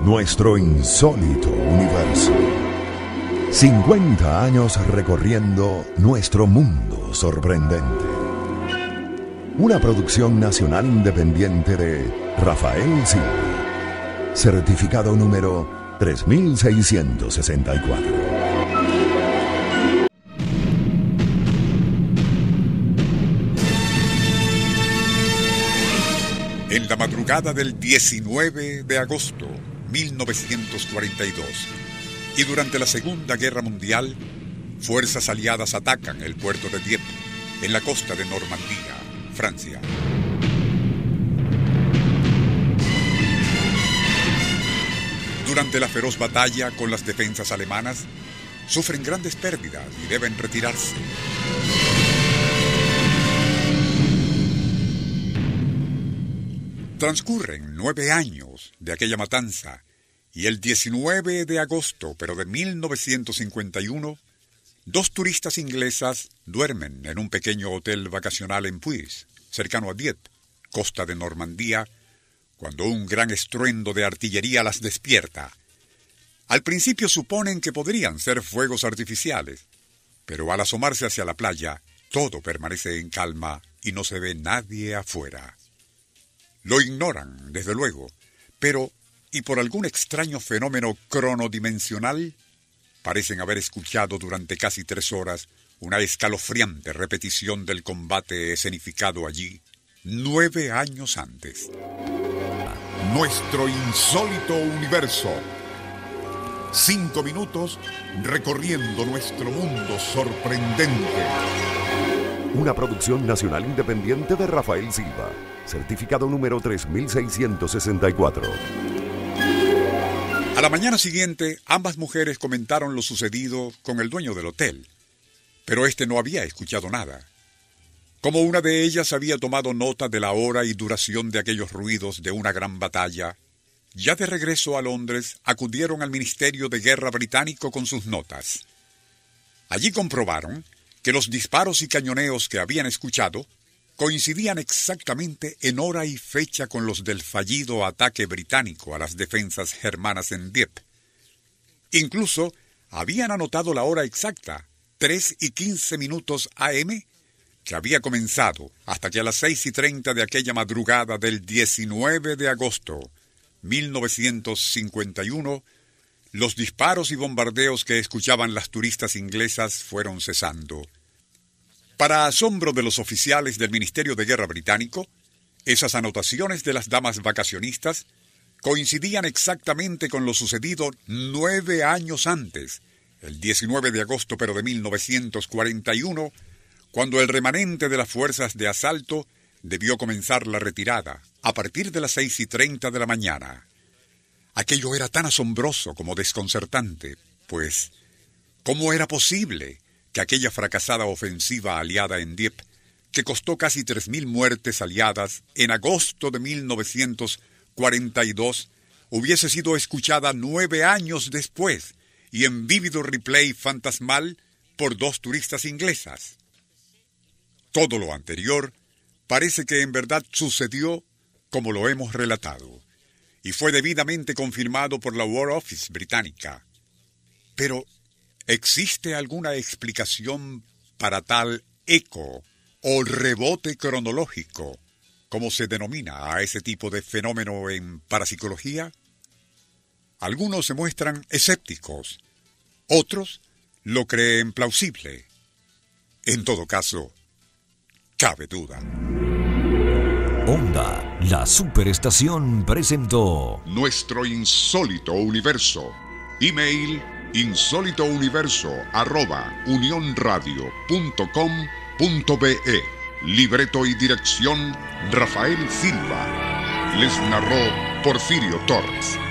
Nuestro insólito universo. 50 años recorriendo nuestro mundo sorprendente. Una producción nacional independiente de Rafael Silva. Certificado número 3664. En la madrugada del 19 de agosto 1942 y durante la Segunda Guerra Mundial, fuerzas aliadas atacan el puerto de Dieppe, en la costa de Normandía, Francia. Durante la feroz batalla con las defensas alemanas, sufren grandes pérdidas y deben retirarse. Transcurren 9 años de aquella matanza y el 19 de agosto, pero de 1951, 2 turistas inglesas duermen en un pequeño hotel vacacional en Puys, cercano a Dieppe, costa de Normandía, cuando un gran estruendo de artillería las despierta. Al principio suponen que podrían ser fuegos artificiales, pero al asomarse hacia la playa, todo permanece en calma y no se ve nadie afuera. Lo ignoran, desde luego, pero, y por algún extraño fenómeno cronodimensional, parecen haber escuchado durante casi 3 horas una escalofriante repetición del combate escenificado allí 9 años antes. Nuestro insólito universo. 5 minutos recorriendo nuestro mundo sorprendente. Una producción nacional independiente de Rafael Silva. Certificado número 3664. A la mañana siguiente, ambas mujeres comentaron lo sucedido con el dueño del hotel, pero este no había escuchado nada. Como una de ellas había tomado nota de la hora y duración de aquellos ruidos de una gran batalla, ya de regreso a Londres, acudieron al Ministerio de Guerra británico con sus notas. Allí comprobaron que los disparos y cañoneos que habían escuchado coincidían exactamente en hora y fecha con los del fallido ataque británico a las defensas germanas en Dieppe. Incluso habían anotado la hora exacta, 3:15 AM, que había comenzado hasta que a las 6:30 de aquella madrugada del 19 de agosto 1951, los disparos y bombardeos que escuchaban las turistas inglesas fueron cesando. Para asombro de los oficiales del Ministerio de Guerra británico, esas anotaciones de las damas vacacionistas coincidían exactamente con lo sucedido 9 años antes, el 19 de agosto pero de 1941, cuando el remanente de las fuerzas de asalto debió comenzar la retirada a partir de las 6:30 de la mañana. Aquello era tan asombroso como desconcertante, pues, ¿cómo era posible que aquella fracasada ofensiva aliada en Dieppe, que costó casi 3.000 muertes aliadas en agosto de 1942, hubiese sido escuchada 9 años después y en vívido replay fantasmal por 2 turistas inglesas? Todo lo anterior parece que en verdad sucedió como lo hemos relatado, y fue debidamente confirmado por la War Office británica. Pero, ¿existe alguna explicación para tal eco o rebote cronológico, como se denomina a ese tipo de fenómeno en parapsicología? Algunos se muestran escépticos, otros lo creen plausible. En todo caso, cabe duda. Onda, la superestación presentó Nuestro insólito universo. Email insólitouniverso@unionradio.com.be. Libreto y dirección Rafael Silva. Les narró Porfirio Torres.